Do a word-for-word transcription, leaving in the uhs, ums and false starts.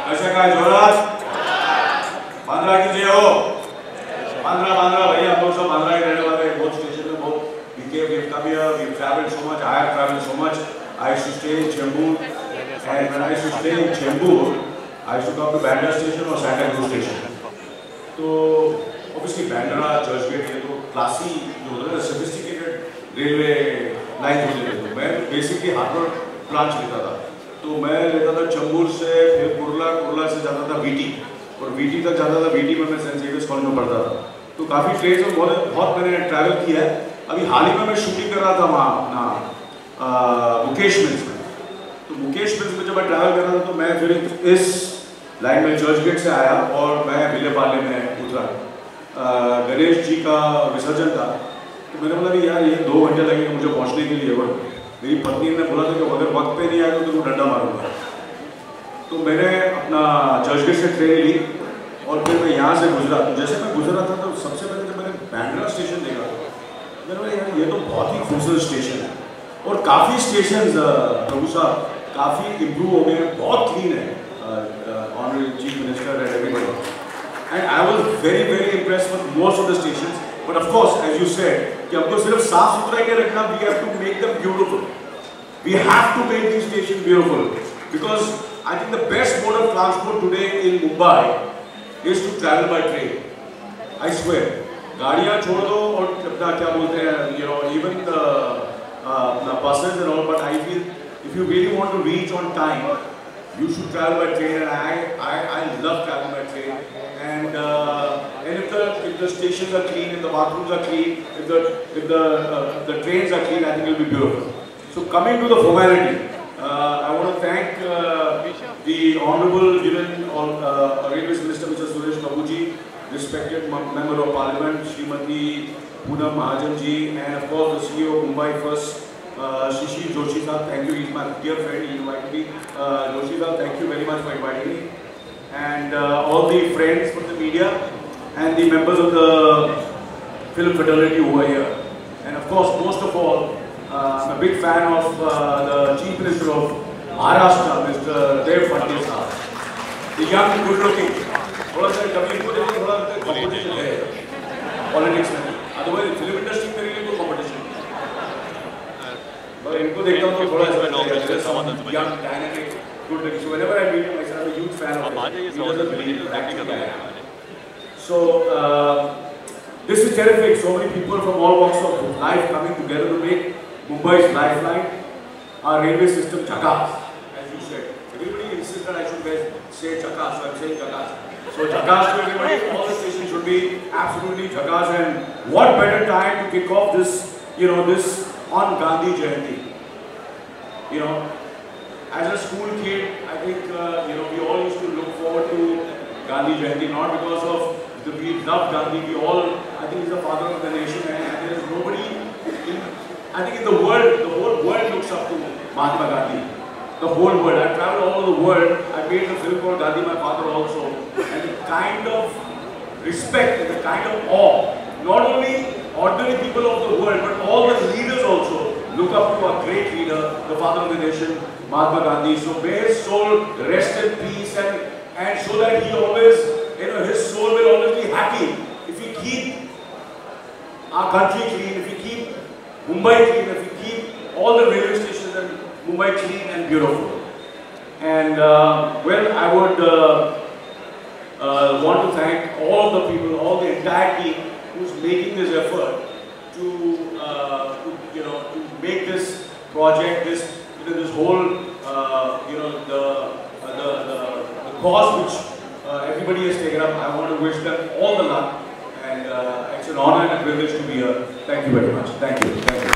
कैसा का जोरात? बांद्रा कीजिए हो? बांद्रा बांद्रा भैया हम लोग सब बांद्रा के रहने वाले हैं बहुत स्टेशन में बहुत we came we have come here we have traveled so much I have traveled so much I used to stay in Chembur and when I used to stay in Chembur I used to come to Bandra station or Santa Cruz station तो obviously Bandra Churchgate ये तो classy जो होता है sophisticated railway line होती है तो मैं basically हार्बर ब्रांच लेता था तो मैं लेता था चंबूर से फिर कुर्ला कुर्ला से जाता था वीटी और वीटी तक जाता था वीटी में मैं सेंट जेवियर्स कॉलेज में पढ़ता था तो काफ़ी ट्रेन्स में बहुत बहुत मैंने ट्रैवल किया है अभी हाल ही में मैं शूटिंग कर रहा था वहाँ अपना मुकेश मिल्स में तो मुकेश मिल्स में जब मैं ट्रैवल कर रहा था तो मैं फिर इस लाइन में चर्चगेट से आया और मैं विलेपाले में उतरा गणेश जी का विसर्जन था तो मैंने बोला कि यार ये दो घंटे लगेंगे मुझे पहुँचने के लिए और मेरी पत्नी ने बोला था कि अगर वक्त पे नहीं आया तो तुम डंडा मारूंगा तो मैंने अपना चर्चगेट से ट्रेन ली और फिर मैं यहाँ से गुजरा तो जैसे मैं गुजरा था तो सबसे पहले जब मैंने बैंड्रा स्टेशन देखा मैंने बोला यार ये तो बहुत ही खूबसूरत स्टेशन है और काफ़ी स्टेशन प्रभु साहब काफ़ी इम्प्रूव हो गए हैं बहुत क्लीन है honourable chief minister and everybody and I was very very impressed with most of the stations But of course, as you said, कि हमको सिर्फ साफ सुथरा के रखना, we have to make them beautiful. We have to make these stations beautiful because I think the best mode of transport today in Mumbai is to travel by train. I swear. गाड़ियाँ छोड़ दो और अपना क्या बोलते हैं, you know, even the uh, buses and all. But I feel if you really want to reach on time, you should travel by train. And I I I love traveling by train. And uh, and if the if the stations are clean, if the bathrooms are clean, if the if the uh, the trains are clean, I think it will be beautiful. So coming to the formality, uh, I want to thank uh, the Honourable Union or uh, Railways Minister, Mister Suresh Babuji, respected Member of Parliament, Srimati Poonam Mahajan ji, and of course the C E O of Mumbai First, uh, Shishi Joshi sir. Thank you, he's my dear friend. He invited me. Uh, Joshi sir, thank you very much for inviting me. And uh, all the friends from the media and the members of the film fraternity who are here. And of course, most of all, uh, I'm a big fan of uh, the Chief Minister of Maharashtra, Mister Dev Patil Saab. The young, good-looking. थोड़ा सा कभी इनको देखिए थोड़ा competition है politics में. Otherwise, film industry में really कोई competition नहीं. पर इनको देखता हूँ तो थोड़ा सा young, dynamic. Good looking. So whenever I meet him, I say I'm a huge fan of him. He doesn't believe it, actually I am. So uh, this is terrific. So many people from all walks of life coming together to make Mumbai's lifeline, our railway system Chakas, as you said. Everybody insists that I should say Chakas, so I'm saying Chakas. So Chakas to everybody, all the stations should be absolutely Chakas. And what better time to kick off this, you know, this on Gandhi Jayanti. You know. As a school kid, I think uh, you know we all used to look forward to Gandhi Jayanti, not because of the we love Gandhi. We all, I think, he's the father of the nation, and, and there is nobody. In, I think in the world, the whole world looks up to Mahatma Gandhi. The whole world. I traveled all over the world. I made a film called Gandhi, my father also, and the kind of respect and the kind of awe, not only ordinary people of the world, but all the leaders also look up to our great leader, the father of the nation, Mahatma Gandhi. So may his soul rest in peace, and and so that he always, you know, his soul will always be happy if we keep our country clean, if we keep Mumbai clean, if we keep all the railway stations in Mumbai clean and beautiful. And uh, well, I would uh, uh, want to thank all of the people, all the entire team who's making this effort to, uh, to you know, to make this project, this, you know, this whole, uh, you know, the, uh, the, the, the cause which uh, everybody has taken up. I want to wish them all the luck, and uh, it's an honor and a privilege to be here. Thank you very much. Thank you. Thank you.